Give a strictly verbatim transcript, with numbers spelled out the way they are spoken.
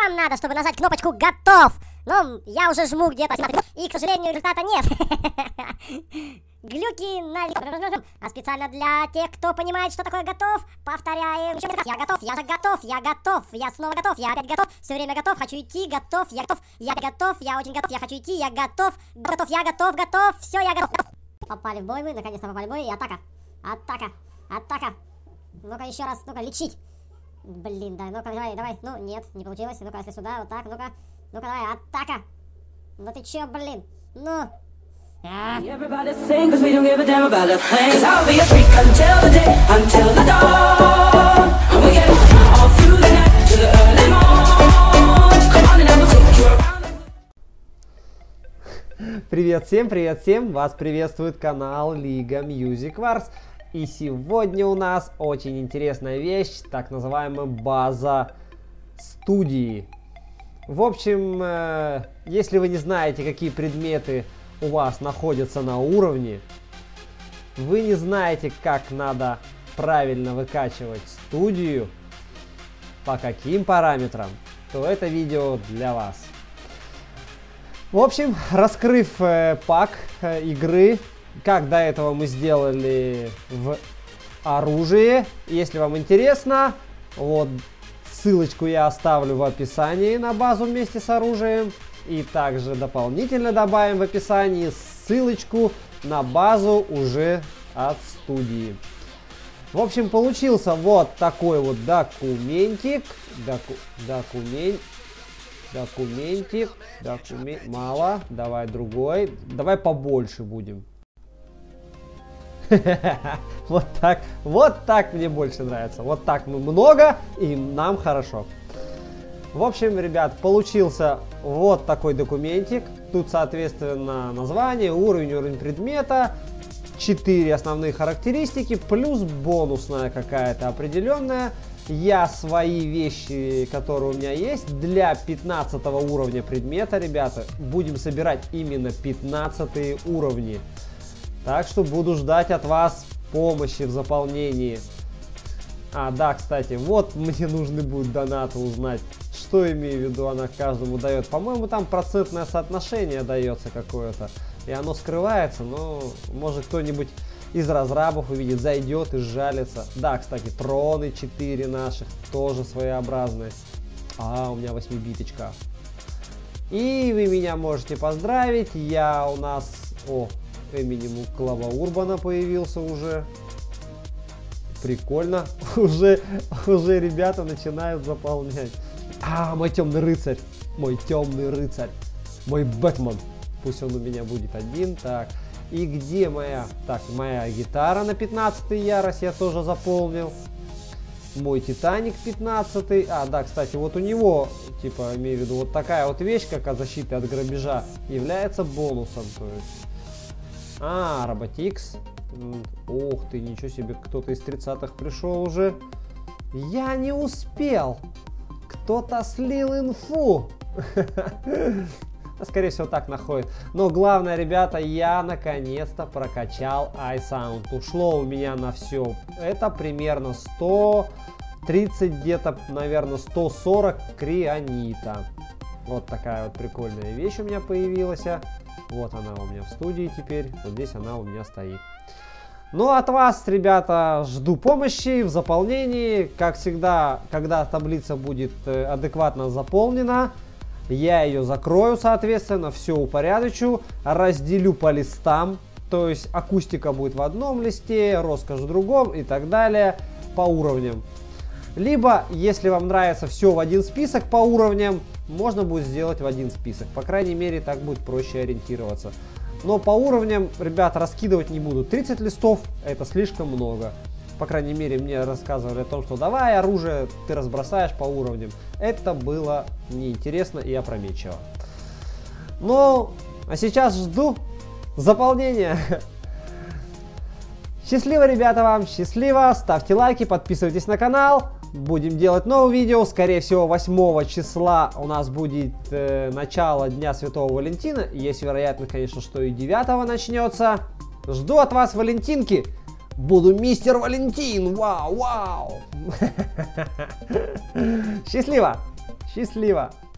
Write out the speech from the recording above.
вам надо, чтобы нажать кнопочку «Готов». Но я уже жму где-то, и, к сожалению, результата нет. Глюки на... А специально для тех, кто понимает, что такое готов, повторяем. Я готов, я же готов, я готов, я снова готов, я опять готов, все время готов, хочу идти, готов, я готов, я готов, я очень готов, я хочу идти, я готов, готов, я готов, готов, все, я готов. Попали в бой мы, наконец-то попали в бой, и атака, атака, атака. Ну-ка еще раз, ну-ка, лечить. Блин, да, ну-ка, давай, давай, ну, нет, не получилось, ну-ка, если сюда, вот так, ну-ка, ну-ка, давай, атака. Ну ты че, блин, ну... Everybody sing, 'cause we don't give a damn about a thing. 'Cause I'll be a freak until the day, until the dawn. And we get all through the night to the early morn. Come on and I will take you around. Привет всем, привет всем! Вас приветствует канал Лига Music Wars. И сегодня у нас очень интересная вещь, так называемая база студии. В общем, э, если вы не знаете, какие предметы у вас находятся на уровне, вы не знаете, как надо правильно выкачивать студию, по каким параметрам, то это видео для вас. В общем, раскрыв э, пак э, игры, как до этого мы сделали в оружии, если вам интересно, вот ссылочку я оставлю в описании на базу вместе с оружием. И также дополнительно добавим в описании ссылочку на базу уже от студии. В общем, получился вот такой вот документик. Доку, документ, документик. Документ, мало. Давай другой. Давай побольше будем. Вот так. Вот так мне больше нравится. Вот так мы много, и нам хорошо. В общем, ребят, получился вот такой документик. Тут, соответственно, название, уровень, уровень предмета, четыре основные характеристики, плюс бонусная какая-то определенная. Я свои вещи, которые у меня есть, для пятнадцатого уровня предмета, ребята, будем собирать именно пятнадцатые уровни. Так что буду ждать от вас помощи в заполнении. А, да, кстати, вот мне нужны будут донаты узнать, что имею в виду она каждому дает. По-моему, там процентное соотношение дается какое-то, и оно скрывается, но может кто-нибудь из разрабов увидит, зайдет и сжалится. Да, кстати, троны четыре наших, тоже своеобразные. А, у меня восьмибиточка. И вы меня можете поздравить, я у нас... О, Эминем у Клава Урбана появился уже. Прикольно. Уже, уже ребята начинают заполнять. А, мой темный рыцарь. Мой темный рыцарь. Мой Бэтмен. Пусть он у меня будет один. Так. И где моя... Так, моя гитара на пятнадцатой ярость я тоже заполнил. Мой Титаник пятнадцатый. А, да, кстати, вот у него, типа, имею в виду, вот такая вот вещь, как защита от грабежа, является бонусом. То есть... А, Роботикс. Ух ты, ничего себе, кто-то из тридцатых пришел уже. Я не успел. Кто-то слил инфу. Скорее всего, так находит. Но главное, ребята, я наконец-то прокачал iSound. Ушло у меня на все. Это примерно сто тридцать, где-то, наверное, сто сорок крионита. Вот такая вот прикольная вещь у меня появилась. Вот она у меня в студии теперь. Вот здесь она у меня стоит. Ну, от вас, ребята, жду помощи в заполнении. Как всегда, когда таблица будет адекватно заполнена, я ее закрою, соответственно, все упорядочу, разделю по листам. То есть акустика будет в одном листе, роскошь в другом и так далее по уровням. Либо, если вам нравится все в один список по уровням, можно будет сделать в один список. По крайней мере, так будет проще ориентироваться. Но по уровням, ребят, раскидывать не буду. тридцать листов это слишком много. По крайней мере, мне рассказывали о том, что давай оружие ты разбросаешь по уровням. Это было неинтересно и опрометчиво. Ну, а сейчас жду заполнения. Счастливо, ребята, вам, счастливо. Ставьте лайки, подписывайтесь на канал. Будем делать новые видео. Скорее всего, восьмого числа у нас будет э, начало Дня Святого Валентина. Есть вероятность, конечно, что и девятого начнется. Жду от вас Валентинки. Буду мистер Валентин. Вау, вау. Счастливо. Счастливо!